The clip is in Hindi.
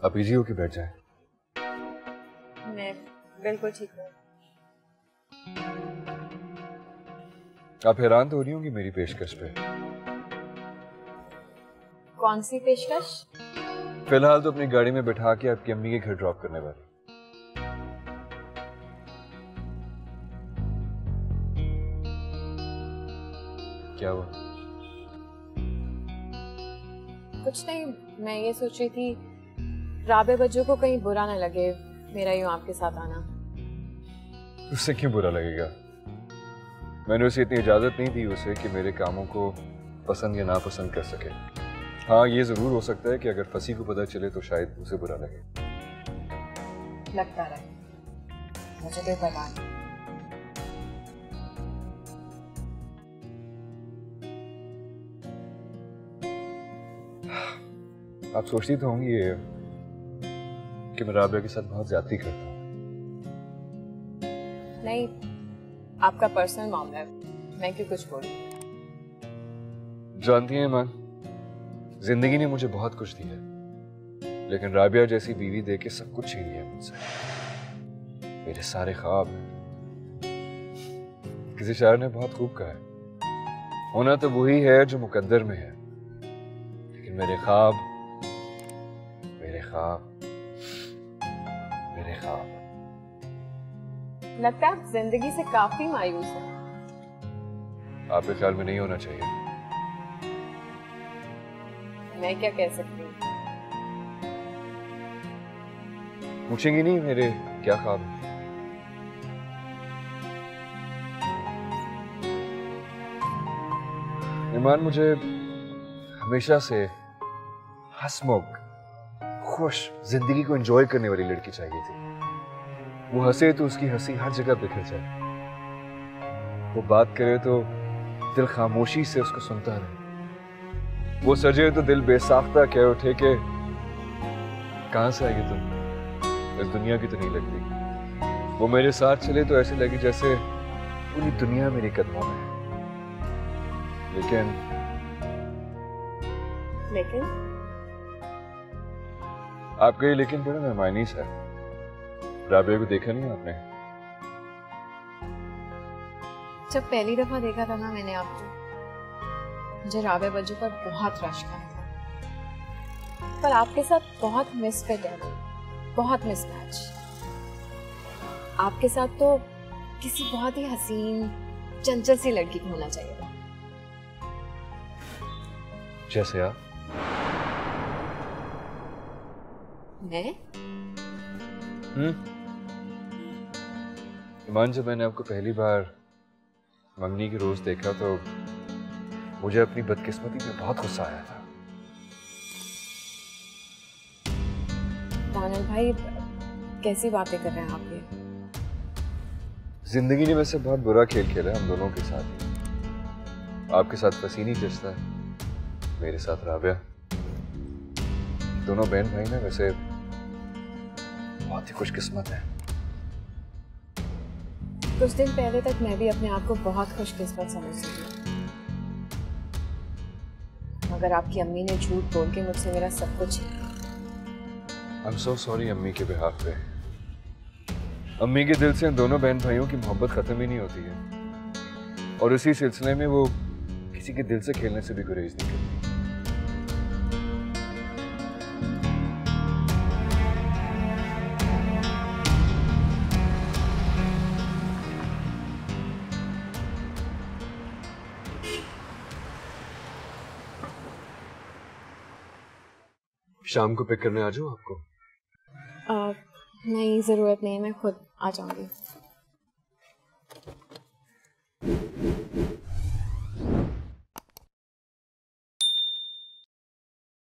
आप इजी होके बैठ जाएं। मैं बिल्कुल ठीक हूँ। आप हैरान तो हो रही होंगी मेरी पेशकश पे। कौन सी पेशकश? फिलहाल तो अपनी गाड़ी में बिठा के आपकी अम्मी के घर ड्रॉप करने वाली। क्या हुआ? कुछ नहीं, मैं ये सोच रही थी राबे बज्जू को कहीं बुरा ना लगे मेरा यूं आपके साथ आना। उससे क्यों बुरा लगेगा? मैंने उसे इतनी इजाजत नहीं दी उसे कि मेरे कामों को पसंद या नापसंद कर सके। हाँ, ये जरूर हो सकता है कि अगर फसी को पता चले तो शायद उसे बुरा लगे। लगता रहे, मुझे तो पता नहीं। आप सोचती तो होंगी ये कि मैं राबिया के साथ बहुत ज्यादती करता हूँ। नहीं, आपका पर्सनल मामला है, मैं क्यों कुछ बोलूं। जानती हैं ईमान, जिंदगी ने मुझे बहुत कुछ दिया, लेकिन राबिया जैसी बीवी देके सब कुछ छीन लिया मुझसे। मेरे सारे ख्वाब। किसी शायर ने बहुत खूब कहा है, होना तो वही है जो मुकद्दर में है, लेकिन मेरे ख्वाब, मेरे ख्वाब, मेरे ख्वाब। लगता है आप जिंदगी से काफी मायूस हैं। आपके ख्याल में नहीं होना चाहिए। मैं क्या कह सकती हूँ? पूछेंगी नहीं मेरे क्या ख्वाब है? ईमान, मुझे हमेशा से हंसमुख, खुश, जिंदगी को एंजॉय करने वाली लड़की चाहिए थी। वो हंसे तो उसकी हंसी हर जगह बिखर जाए, वो बात करे तो दिल खामोशी से उसको सुनता रहे, वो सजे तो दिल बेसाख्ता कह उठे कि कहां से आई तुम, इस दुनिया की तो नहीं लगती। वो मेरे साथ चले तो ऐसे लगे जैसे पूरी दुनिया मेरे कदमों में है। लेकिन आपका ये लेकिन बड़ा मेहमानी सा है। राबिया को देखा नहीं आपने? जब पहली दफा देखा था ना मैंने आपको, मुझे राबिया बज्जू पर बहुत रश आया था, पर आपके साथ बहुत मिसफिट है, बहुत मिसमैच। आपके साथ तो किसी बहुत ही हसीन, चंचल सी लड़की को होना चाहिए था। जैसे आप? मैं? ईमान, जब मैंने आपको पहली बार मंगनी के रोज देखा तो मुझे अपनी बदकिस्मती पे बहुत गुस्सा आया था। दानियल भाई, कैसी बातें कर रहे हैं आप ये? जिंदगी ने वैसे बहुत बुरा खेल खेला हम दोनों के साथ। आपके साथ फसी नहीं जचता, मेरे साथ राबिया। दोनों बहन भाई ना वैसे बहुत ही खुशकिस्मत है। कुछ दिन पहले तक मैं भी अपने आप को बहुत खुशकिस्मत समझती थी, मगर आपकी अम्मी ने झूठ बोल के मुझसे मेरा सब कुछ छीना। I'm so sorry अम्मी के बिहाफ पे। अम्मी के दिल से इन दोनों बहन भाइयों की मोहब्बत खत्म ही नहीं होती है, और उसी सिलसिले में वो किसी के दिल से खेलने से भी गुरेज नहीं करती। शाम को पिक करने आ जाऊं आपको? नहीं, जरूरत नहीं, मैं खुद आ जाऊंगी।